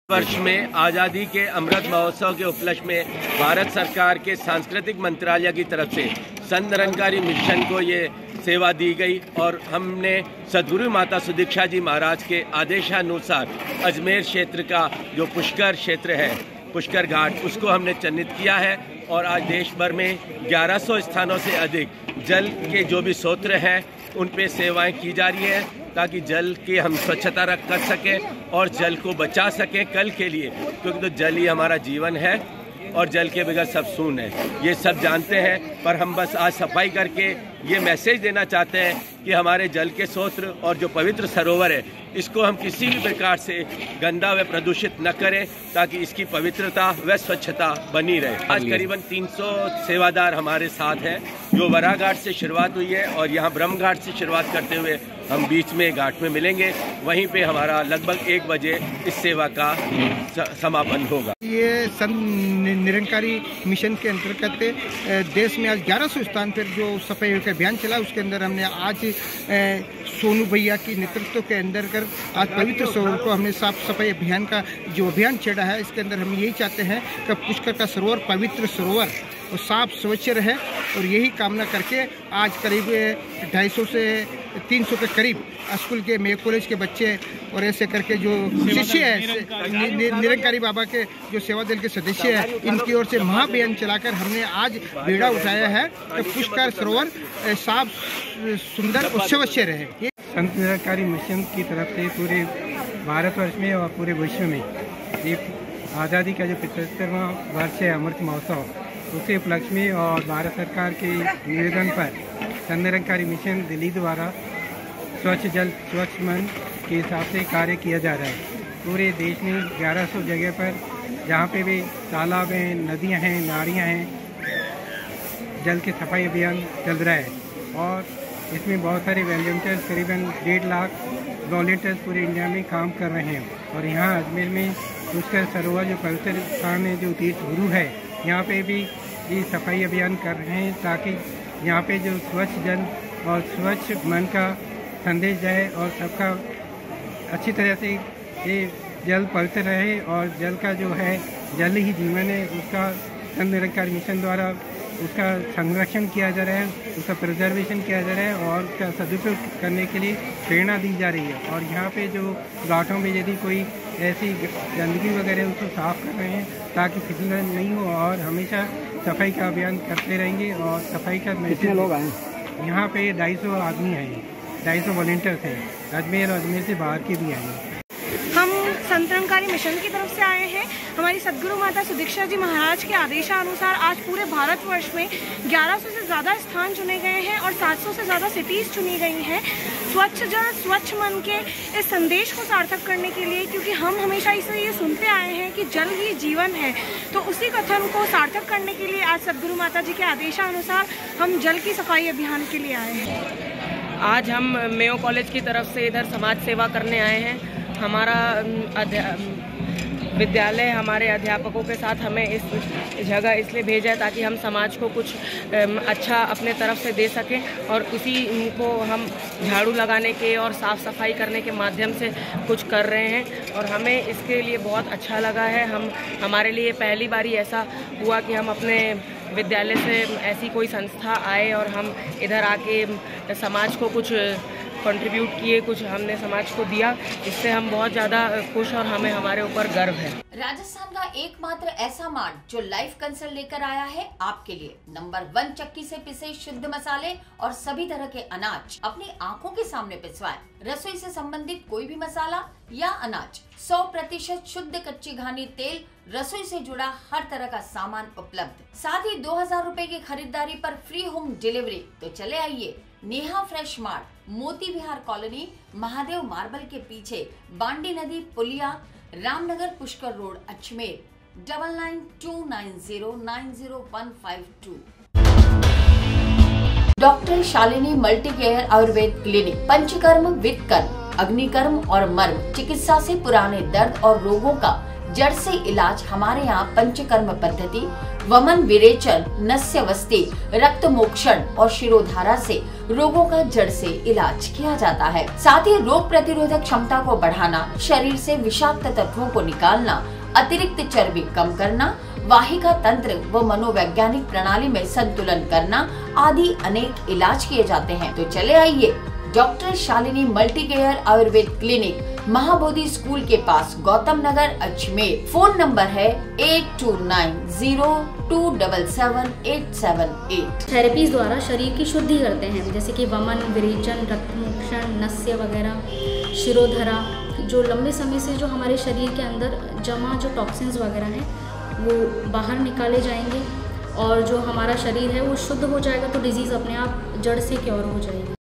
वर्ष में आज़ादी के अमृत महोत्सव के उपलक्ष्य में भारत सरकार के सांस्कृतिक मंत्रालय की तरफ से संत निरंकारी मिशन को ये सेवा दी गई और हमने सद्गुरु माता सुदीक्षा जी महाराज के आदेशानुसार अजमेर क्षेत्र का जो पुष्कर क्षेत्र है, पुष्कर घाट, उसको हमने चिन्हित किया है और आज देश भर में 1100 स्थानों से अधिक जल के जो भी स्रोत हैं उन पे सेवाएं की जा रही हैं ताकि जल की हम स्वच्छता कर सकें और जल को बचा सकें कल के लिए, क्योंकि तो जल ही हमारा जीवन है और जल के बगैर सब शून्य है, ये सब जानते हैं। पर हम बस आज सफाई करके ये मैसेज देना चाहते हैं कि हमारे जल के स्रोत और जो पवित्र सरोवर है इसको हम किसी भी प्रकार से गंदा व प्रदूषित न करें ताकि इसकी पवित्रता व स्वच्छता बनी रहे। आज करीबन 300 सेवादार हमारे साथ हैं जो वराह घाट से शुरुआत हुई है और यहाँ ब्रह्म घाट से शुरुआत करते हुए हम बीच में घाट में मिलेंगे, वहीं पे हमारा लगभग 1 बजे इस सेवा का समापन होगा। ये संत निरंकारी मिशन के अंतर्गत देश में आज 1100 स्थान पर जो सफाई का अभियान चला, उसके अंदर हमने आज सोनू भैया की नेतृत्व के अंदर कर आज पवित्र सरोवर को हमने साफ सफाई अभियान का जो अभियान छेड़ा है, इसके अंदर हम यही चाहते हैं कि पुष्कर का सरोवर पवित्र सरोवर और साफ स्वच्छ रहे और यही कामना करके आज करीब 250 से 300 के करीब स्कूल के मेयो कॉलेज के बच्चे और ऐसे करके जो शिष्य है निरंकारी बाबा के जो सेवा दल के सदस्य हैं, इनकी ओर से महाअभियान चलाकर हमने आज बेड़ा उठाया है कि पुष्कर सरोवर साफ सुंदर और स्वच्छ रहे। संत निरंकारी मिशन की तरफ से पूरे भारतवर्ष में और पूरे विश्व में एक आज़ादी का जो 75वां वर्ष है अमृत महोत्सव, उसी उपलक्ष्य में और भारत सरकार के निवेदन पर संत निरंकारी मिशन दिल्ली द्वारा स्वच्छ जल स्वच्छ मन के हिसाब से कार्य किया जा रहा है। पूरे देश में 1100 जगह पर जहाँ पे भी तालाब हैं, नदियाँ हैं, नालियाँ हैं, जल के सफाई अभियान चल रहा है और इसमें बहुत सारे वॉलंटियर्स करीबन 1.5 लाख वॉलंटियर्स पूरे इंडिया में काम कर रहे हैं। और यहाँ अजमेर में पुष्कर सरोवर जो पवित्र स्थान है, जो तीर्थ गुरु है, यहाँ पे भी ये सफाई अभियान कर रहे हैं ताकि यहाँ पे जो स्वच्छ जल और स्वच्छ मन का संदेश जाए और सबका अच्छी तरह से ये जल पवित्र रहे और जल का जो है जल ही जीवन है, उसका संत निरंकारी मिशन द्वारा उसका संरक्षण किया जा रहा है, उसका प्रिजर्वेशन किया जा रहा है और उसका सदुपयोग करने के लिए प्रेरणा दी जा रही है। और यहाँ पे जो घाटों में यदि कोई ऐसी गंदगी वगैरह उसको साफ़ कर रहे हैं ताकि फिसलन नहीं हो और हमेशा सफाई का अभियान करते रहेंगे। और सफाई का कितने लोग आए यहाँ पे 250 आदमी आए, 250 वॉलंटियर्स हैं, अजमेर और अजमेर से बाहर के भी आए हैं। हम संत निरंकारी मिशन की तरफ से आए हैं। हमारी सद्गुरु माता सुदीक्षा जी महाराज के आदेशानुसार आज पूरे भारतवर्ष में 1100 से ज़्यादा स्थान चुने गए हैं और 700 से ज़्यादा सिटीज़ चुनी गई हैं स्वच्छ जल स्वच्छ मन के इस संदेश को सार्थक करने के लिए, क्योंकि हम हमेशा इसे ये सुनते आए हैं कि जल ही जीवन है। तो उसी कथन को सार्थक करने के लिए आज सद्गुरु माता जी के आदेशानुसार हम जल की सफाई अभियान के लिए आए हैं। आज हम मेयो कॉलेज की तरफ से इधर समाज सेवा करने आए हैं। हमारा विद्यालय हमारे अध्यापकों के साथ हमें इस जगह इसलिए भेजा है ताकि हम समाज को कुछ अच्छा अपने तरफ से दे सकें और उसी को हम झाड़ू लगाने के और साफ़ सफाई करने के माध्यम से कुछ कर रहे हैं और हमें इसके लिए बहुत अच्छा लगा है। हमारे लिए पहली बारी ऐसा हुआ कि हम अपने विद्यालय से ऐसी कोई संस्था आए और हम इधर आके समाज को कुछ कंट्रीब्यूट किए, कुछ हमने समाज को दिया। इससे हम बहुत ज़्यादा खुश और हमें हमारे ऊपर गर्व है। राजस्थान का एकमात्र ऐसा मार्ट जो लाइव कंसल्ट लेकर आया है आपके लिए नंबर 1 चक्की से पिसे शुद्ध मसाले और सभी तरह के अनाज अपनी आंखों के सामने पिसवाएं। रसोई से संबंधित कोई भी मसाला या अनाज 100% शुद्ध कच्ची घानी तेल, रसोई से जुड़ा हर तरह का सामान उपलब्ध, साथ ही 2000 रुपए की खरीदारी पर फ्री होम डिलीवरी। तो चले आइए नेहा फ्रेश मार्ट, मोती विहार कॉलोनी, महादेव मार्बल के पीछे, बांडी नदी पुलिया, Ramnagar Pushkar road, Ajmer. 9929090152। Doctor Shalini multi care Ayurveda clinic, panchakarma, वित्त कर्म, अग्निकर्म और मर्म चिकित्सा से पुराने दर्द और रोगों का जड़ से इलाज हमारे यहाँ पंचकर्म पद्धति, वमन विरेचन, नस्यवस्ती, रक्त मोक्षण और शिरोधारा से रोगों का जड़ से इलाज किया जाता है। साथ ही रोग प्रतिरोधक क्षमता को बढ़ाना, शरीर से विषाक्त तत्वों को निकालना, अतिरिक्त चर्बी कम करना, वाहिका तंत्र व मनोवैज्ञानिक प्रणाली में संतुलन करना आदि अनेक इलाज किए जाते हैं। तो चले आइए doctor Shalini multi care Ayurveda clinic, Mahabodhi school के पास, गौतम नगर, अजमेर। फोन नंबर है 8290277878। थेरेपीज द्वारा शरीर की शुद्धि करते हैं, जैसे कि वमन, विरेचन, रक्त मोक्षण, नस्य वगैरह, शिरोधरा। जो लंबे समय से जो हमारे शरीर के अंदर जमा जो टॉक्सिन्स वगैरह हैं वो बाहर निकाले जाएंगे और जो हमारा शरीर है वो शुद्ध हो जाएगा, तो डिजीज़ अपने आप जड़ से क्योर हो जाएगी।